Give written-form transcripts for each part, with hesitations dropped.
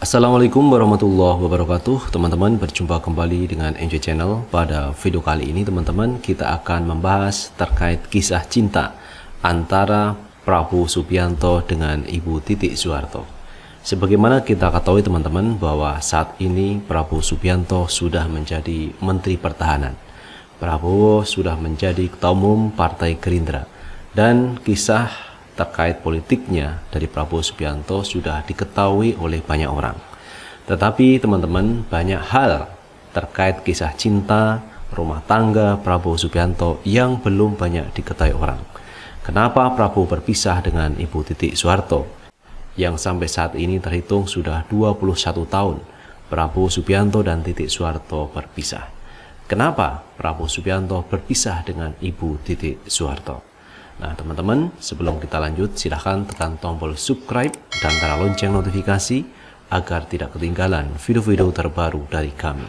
Assalamualaikum warahmatullahi wabarakatuh. Teman-teman, berjumpa kembali dengan Enjoy Channel. Pada video kali ini teman-teman, kita akan membahas terkait kisah cinta antara Prabowo Subianto dengan Ibu Titik Soeharto. Sebagaimana kita ketahui teman-teman, bahwa saat ini Prabowo Subianto sudah menjadi Menteri Pertahanan. Prabowo sudah menjadi Ketua Umum Partai Gerindra, dan kisah terkait politiknya dari Prabowo Subianto sudah diketahui oleh banyak orang. Tetapi teman-teman, banyak hal terkait kisah cinta rumah tangga Prabowo Subianto yang belum banyak diketahui orang. Kenapa Prabowo berpisah dengan Ibu Titik Soeharto yang sampai saat ini terhitung sudah 21 tahun Prabowo Subianto dan Titik Soeharto berpisah. Kenapa Prabowo Subianto berpisah dengan Ibu Titik Soeharto? Nah teman-teman, sebelum kita lanjut, silahkan tekan tombol subscribe dan tanda lonceng notifikasi agar tidak ketinggalan video-video terbaru dari kami.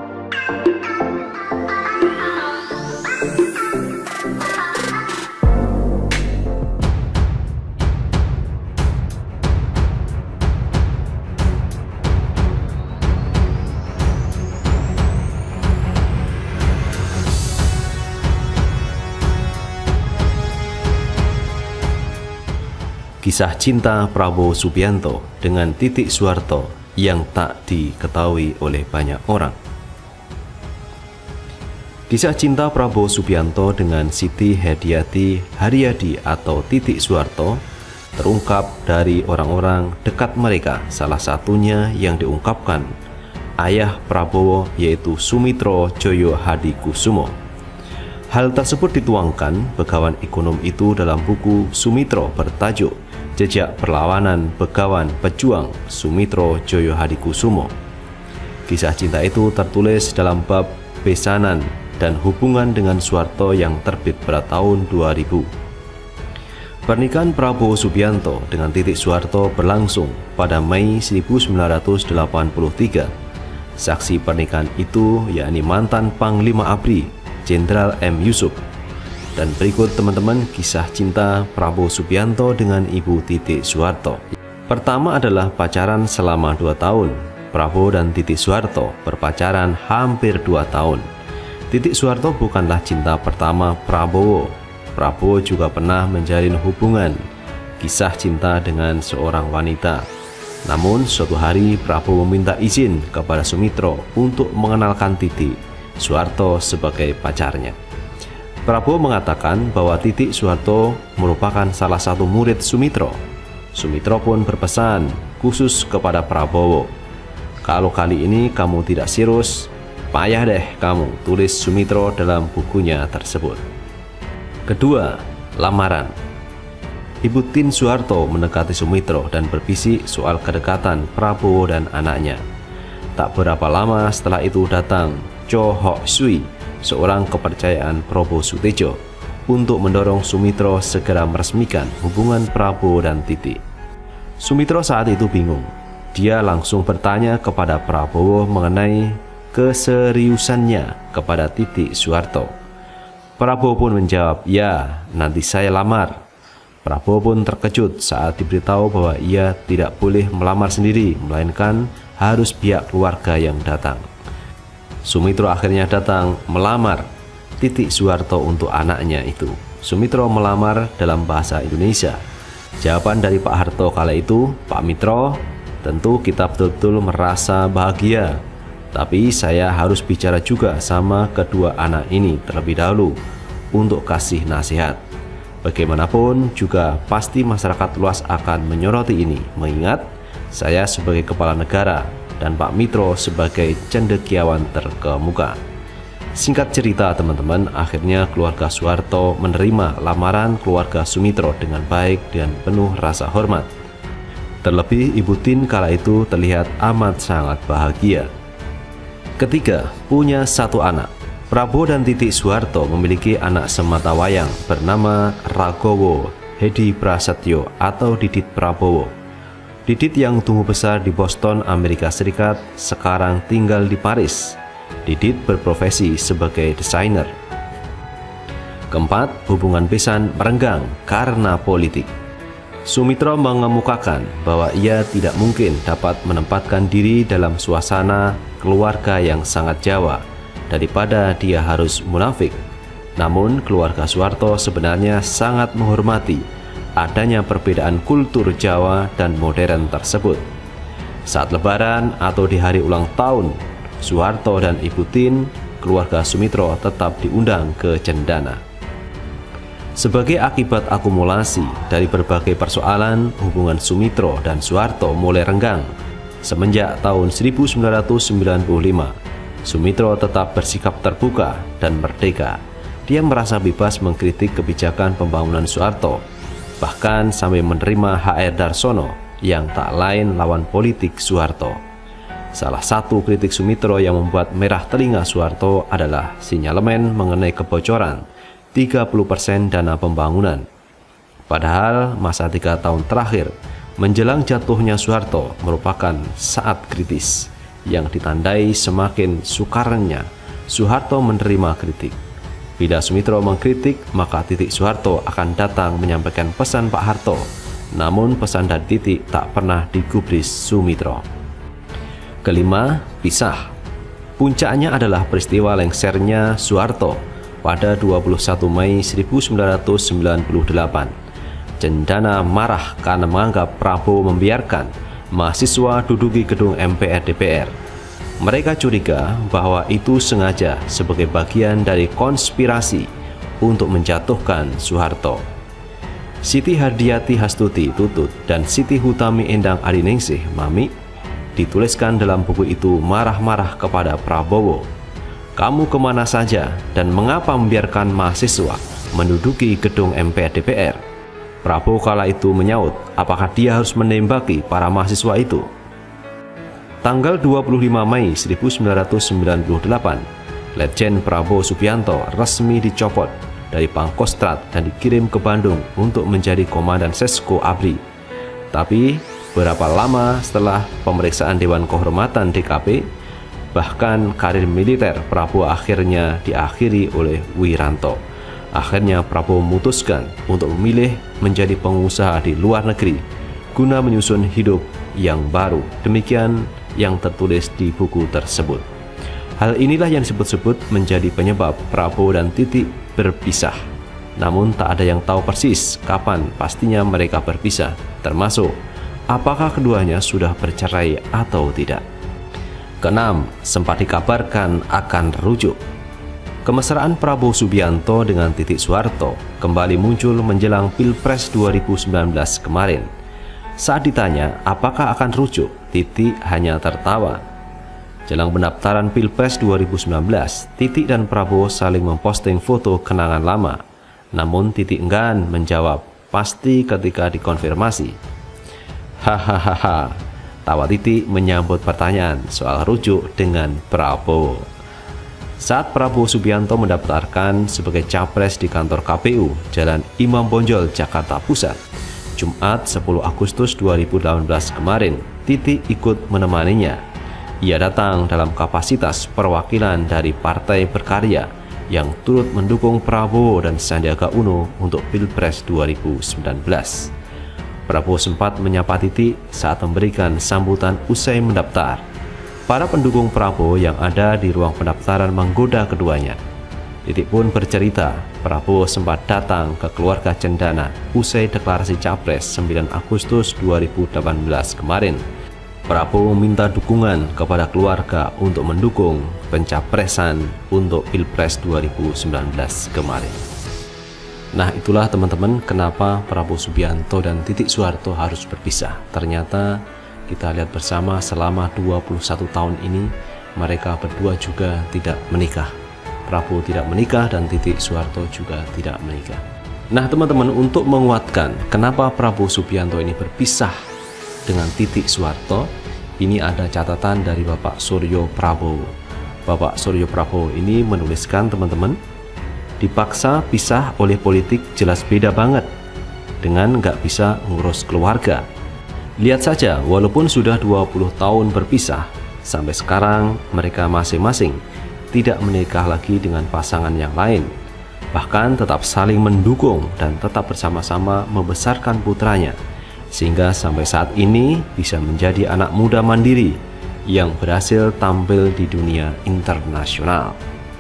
Kisah cinta Prabowo Subianto dengan Titik Soeharto yang tak diketahui oleh banyak orang. Kisah cinta Prabowo Subianto dengan Siti Hediati Haryadi atau Titik Soeharto terungkap dari orang-orang dekat mereka, salah satunya yang diungkapkan ayah Prabowo yaitu Sumitro Joyo Hadikusumo. Hal tersebut dituangkan Begawan Ekonom itu dalam buku Sumitro bertajuk Jejak Perlawanan Begawan Pejuang Sumitro Joyo Hadikusumo. Kisah cinta itu tertulis dalam bab besanan dan hubungan dengan Soeharto yang terbit pada tahun 2000. Pernikahan Prabowo Subianto dengan Titik Soeharto berlangsung pada Mei 1983. Saksi pernikahan itu yakni mantan Panglima ABRI Jenderal M. Yusuf. Dan berikut teman-teman kisah cinta Prabowo Subianto dengan Ibu Titik Soeharto. Pertama adalah pacaran selama 2 tahun. Prabowo dan Titik Soeharto berpacaran hampir 2 tahun. Titik Soeharto bukanlah cinta pertama Prabowo. Prabowo juga pernah menjalin hubungan kisah cinta dengan seorang wanita. Namun suatu hari Prabowo meminta izin kepada Sumitro untuk mengenalkan Titik Soeharto sebagai pacarnya. Prabowo mengatakan bahwa Titik Soeharto merupakan salah satu murid Sumitro. Sumitro pun berpesan khusus kepada Prabowo, "Kalau kali ini kamu tidak serius, payah deh kamu," tulis Sumitro dalam bukunya tersebut. Kedua, lamaran. Ibu Tin Soeharto mendekati Sumitro dan berbisik soal kedekatan Prabowo dan anaknya. Tak berapa lama setelah itu datang Cho Hok Sui, seorang kepercayaan Prabowo Sutejo, untuk mendorong Sumitro segera meresmikan hubungan Prabowo dan Titik. Sumitro saat itu bingung. Dia langsung bertanya kepada Prabowo mengenai keseriusannya kepada Titik Soeharto. Prabowo pun menjawab, "Ya, nanti saya lamar." Prabowo pun terkejut saat diberitahu bahwa ia tidak boleh melamar sendiri, melainkan harus pihak keluarga yang datang. Sumitro akhirnya datang melamar Titik Soeharto untuk anaknya itu. Sumitro melamar dalam bahasa Indonesia. Jawaban dari Pak Harto kala itu, "Pak Mitro, tentu kita betul-betul merasa bahagia. Tapi saya harus bicara juga sama kedua anak ini terlebih dahulu untuk kasih nasihat. Bagaimanapun juga pasti masyarakat luas akan menyoroti ini, mengingat saya sebagai kepala negara dan Pak Mitro sebagai cendekiawan terkemuka." Singkat cerita teman-teman, akhirnya keluarga Soeharto menerima lamaran keluarga Sumitro dengan baik dan penuh rasa hormat. Terlebih Ibu Tin kala itu terlihat amat sangat bahagia. Ketiga, punya satu anak. Prabowo dan Titik Soeharto memiliki anak sematawayang bernama Ragowo Hedi Prasetyo atau Didit Prabowo. Didit yang tumbuh besar di Boston, Amerika Serikat, sekarang tinggal di Paris. Didit berprofesi sebagai desainer. Keempat, hubungan besan merenggang karena politik. Sumitro mengemukakan bahwa ia tidak mungkin dapat menempatkan diri dalam suasana keluarga yang sangat Jawa daripada dia harus munafik. Namun keluarga Soeharto sebenarnya sangat menghormati adanya perbedaan kultur Jawa dan modern tersebut. Saat Lebaran atau di hari ulang tahun Soeharto dan Ibu Tin, keluarga Sumitro tetap diundang ke cendana. Sebagai akibat akumulasi dari berbagai persoalan, hubungan Sumitro dan Soeharto mulai renggang. Semenjak tahun 1995, Sumitro tetap bersikap terbuka dan merdeka. Dia merasa bebas mengkritik kebijakan pembangunan Soeharto, bahkan sampai menerima HR Darsono yang tak lain lawan politik Soeharto. Salah satu kritik Sumitro yang membuat merah telinga Soeharto adalah sinyalemen mengenai kebocoran 30% dana pembangunan. Padahal masa 3 tahun terakhir menjelang jatuhnya Soeharto merupakan saat kritis yang ditandai semakin sukarnya Soeharto menerima kritik. Bila Sumitro mengkritik, maka Titik Soeharto akan datang menyampaikan pesan Pak Harto. Namun pesan dari Titik tak pernah digubris Sumitro. Kelima, pisah. Puncaknya adalah peristiwa lengsernya Soeharto pada 21 Mei 1998. Cendana marah karena menganggap Prabowo membiarkan mahasiswa duduki gedung MPR DPR. Mereka curiga bahwa itu sengaja sebagai bagian dari konspirasi untuk menjatuhkan Soeharto. Siti Hardiati Hastuti Tutut dan Siti Hutami Endang Adiningsih Mami dituliskan dalam buku itu marah-marah kepada Prabowo. Kamu kemana saja dan mengapa membiarkan mahasiswa menduduki gedung MPR DPR? Prabowo kala itu menyaut, apakah dia harus menembaki para mahasiswa itu? Tanggal 25 Mei 1998, Letjen Prabowo Subianto resmi dicopot dari Pangkostrat dan dikirim ke Bandung untuk menjadi Komandan Sesko ABRI. Tapi berapa lama setelah pemeriksaan Dewan Kehormatan DKP, bahkan karir militer Prabowo akhirnya diakhiri oleh Wiranto. Akhirnya Prabowo memutuskan untuk memilih menjadi pengusaha di luar negeri guna menyusun hidup yang baru. Demikian yang tertulis di buku tersebut. Hal inilah yang disebut-sebut menjadi penyebab Prabowo dan Titik berpisah. Namun tak ada yang tahu persis kapan pastinya mereka berpisah, termasuk apakah keduanya sudah bercerai atau tidak. Keenam, sempat dikabarkan akan rujuk. Kemesraan Prabowo Subianto dengan Titik Soeharto kembali muncul menjelang Pilpres 2019 kemarin. Saat ditanya apakah akan rujuk, Titik hanya tertawa. Jelang pendaftaran Pilpres 2019, Titik dan Prabowo saling memposting foto kenangan lama. Namun Titik enggan menjawab pasti ketika dikonfirmasi. Hahaha. Tawa Titik menyambut pertanyaan soal rujuk dengan Prabowo. Saat Prabowo Subianto mendaftarkan sebagai capres di kantor KPU Jalan Imam Bonjol, Jakarta Pusat, Jumat 10 Agustus 2018 kemarin, Titik ikut menemaninya. Ia datang dalam kapasitas perwakilan dari Partai Berkarya yang turut mendukung Prabowo dan Sandiaga Uno untuk Pilpres 2019. Prabowo sempat menyapa Titik saat memberikan sambutan usai mendaftar. Para pendukung Prabowo yang ada di ruang pendaftaran menggoda keduanya. Titik pun bercerita, Prabowo sempat datang ke keluarga cendana usai deklarasi Capres 9 Agustus 2018 kemarin. Prabowo minta dukungan kepada keluarga untuk mendukung pencapresan untuk Pilpres 2019 kemarin. Nah, itulah teman-teman kenapa Prabowo Subianto dan Titik Soeharto harus berpisah. Ternyata kita lihat bersama selama 21 tahun ini mereka berdua juga tidak menikah. Prabowo tidak menikah dan Titik Soeharto juga tidak menikah. Nah teman-teman, untuk menguatkan kenapa Prabowo Subianto ini berpisah dengan Titik Soeharto, ini ada catatan dari Bapak Suryo Prabowo. Bapak Suryo Prabowo ini menuliskan teman-teman, dipaksa pisah oleh politik jelas beda banget dengan nggak bisa ngurus keluarga. Lihat saja, walaupun sudah 20 tahun berpisah, sampai sekarang mereka masing-masing tidak menikah lagi dengan pasangan yang lain. Bahkan tetap saling mendukung dan tetap bersama-sama membesarkan putranya sehingga sampai saat ini bisa menjadi anak muda mandiri yang berhasil tampil di dunia internasional.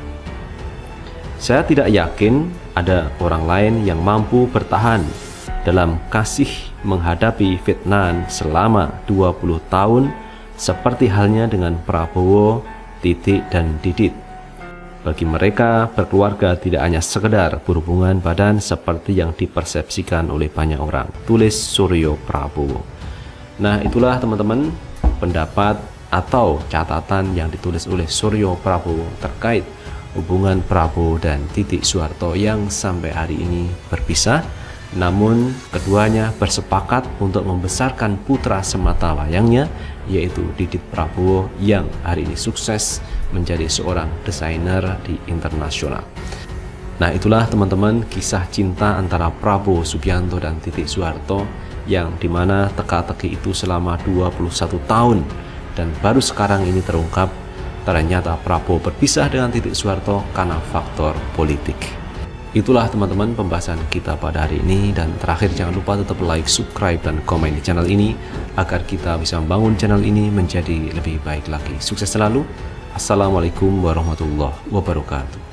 Saya tidak yakin ada orang lain yang mampu bertahan dalam kasih menghadapi fitnah selama 20 tahun seperti halnya dengan Prabowo, Titik, dan Didit. Bagi mereka, berkeluarga tidak hanya sekedar berhubungan badan seperti yang dipersepsikan oleh banyak orang, tulis Suryo Prabowo. Nah, itulah teman-teman pendapat atau catatan yang ditulis oleh Suryo Prabowo terkait hubungan Prabowo dan Titik Soeharto yang sampai hari ini berpisah. Namun keduanya bersepakat untuk membesarkan putra semata wayangnya, yaitu Didit Prabowo yang hari ini sukses menjadi seorang desainer di internasional. Nah, itulah teman-teman kisah cinta antara Prabowo Subianto dan Titik Soeharto yang dimana teka-teki itu selama 21 tahun dan baru sekarang ini terungkap ternyata Prabowo berpisah dengan Titik Soeharto karena faktor politik. Itulah teman-teman pembahasan kita pada hari ini, dan terakhir jangan lupa tetap like, subscribe, dan komen di channel ini agar kita bisa membangun channel ini menjadi lebih baik lagi. Sukses selalu. Assalamualaikum warahmatullahi wabarakatuh.